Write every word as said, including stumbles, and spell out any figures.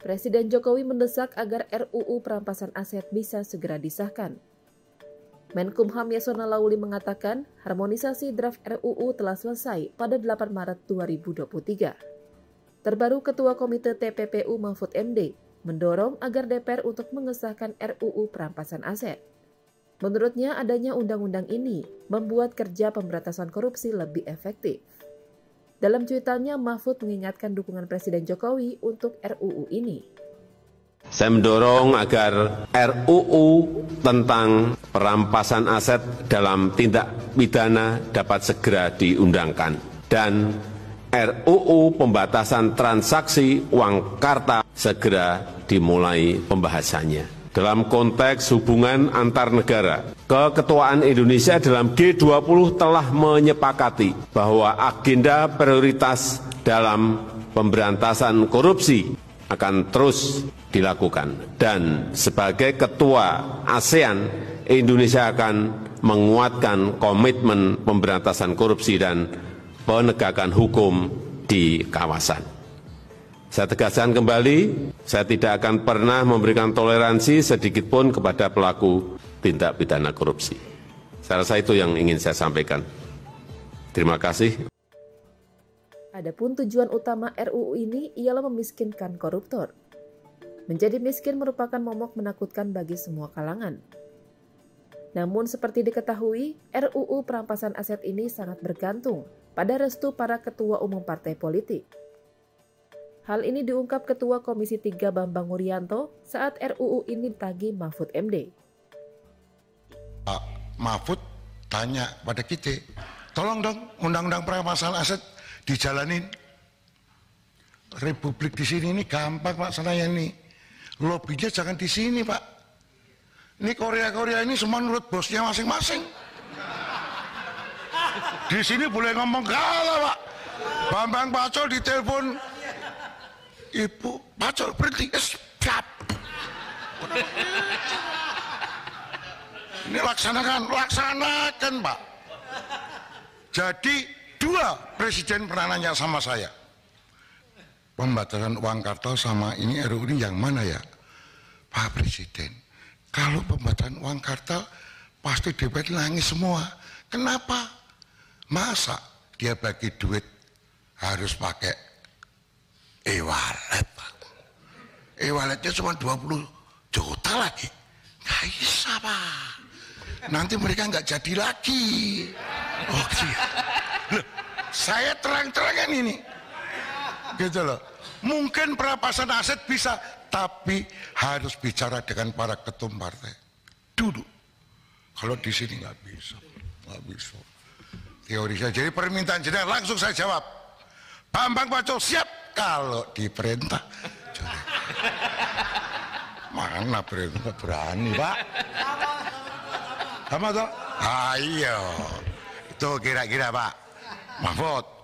Presiden Jokowi mendesak agar R U U perampasan aset bisa segera disahkan. Menkumham Yasona Lawli mengatakan harmonisasi draft R U U telah selesai pada delapan Maret dua ribu dua puluh tiga. Terbaru Ketua Komite T P P U Mahfud M D mendorong agar D P R untuk mengesahkan R U U perampasan aset. Menurutnya adanya undang-undang ini membuat kerja pemberantasan korupsi lebih efektif. Dalam cuitannya, Mahfud mengingatkan dukungan Presiden Jokowi untuk R U U ini. Saya mendorong agar R U U tentang perampasan aset dalam tindak pidana dapat segera diundangkan dan R U U pembatasan transaksi uang kartal segera dimulai pembahasannya. Dalam konteks hubungan antar negara, keketuaan Indonesia dalam G dua puluh telah menyepakati bahwa agenda prioritas dalam pemberantasan korupsi akan terus dilakukan. Dan sebagai ketua ASEAN, Indonesia akan menguatkan komitmen pemberantasan korupsi dan penegakan hukum di kawasan. Saya tegaskan kembali, saya tidak akan pernah memberikan toleransi sedikitpun kepada pelaku tindak pidana korupsi. Saya rasa itu yang ingin saya sampaikan. Terima kasih. Adapun tujuan utama R U U ini ialah memiskinkan koruptor. Menjadi miskin merupakan momok menakutkan bagi semua kalangan. Namun seperti diketahui, R U U perampasan aset ini sangat bergantung pada restu para ketua umum partai politik. Hal ini diungkap Ketua Komisi tiga Bambang Wuryanto saat R U U ini ditagih Mahfud M D. Pak Mahfud tanya pada kita, tolong dong undang-undang perampasan aset dijalanin. Republik di sini ini gampang Pak, senaya ini. Lobbynya jangan di sini Pak. Ini Korea-Korea ini semua menurut bosnya masing-masing. Di sini boleh ngomong kalah Pak. Bambang Pacul ditelepon, Ibu Pacul berhenti, siap. Ini laksanakan, laksanakan Pak. Jadi dua presiden pernah nanya sama saya, pembatasan uang kartal sama ini R U U ini yang mana ya? Pak Presiden, kalau pembatasan uang kartal pasti D P R nangis semua. Kenapa? Masa dia bagi duit harus pakai e-wallet Pak? E-walletnya cuma dua puluh juta lagi. Nggak bisa Pak. Nanti mereka nggak jadi lagi. Oh iya. Loh, saya terang-terangan ini. Gitu loh. Mungkin perampasan aset bisa, tapi harus bicara dengan para ketum partai. Dulu. Kalau di sini nggak bisa. Nggak bisa. Teori saya. Jadi permintaan jenengan langsung saya jawab. Bambang Pacul siap kalau diperintah. Mana perintah berani Pak? Sama toh? Ayo. Itu kira-kira Pak Mahfud.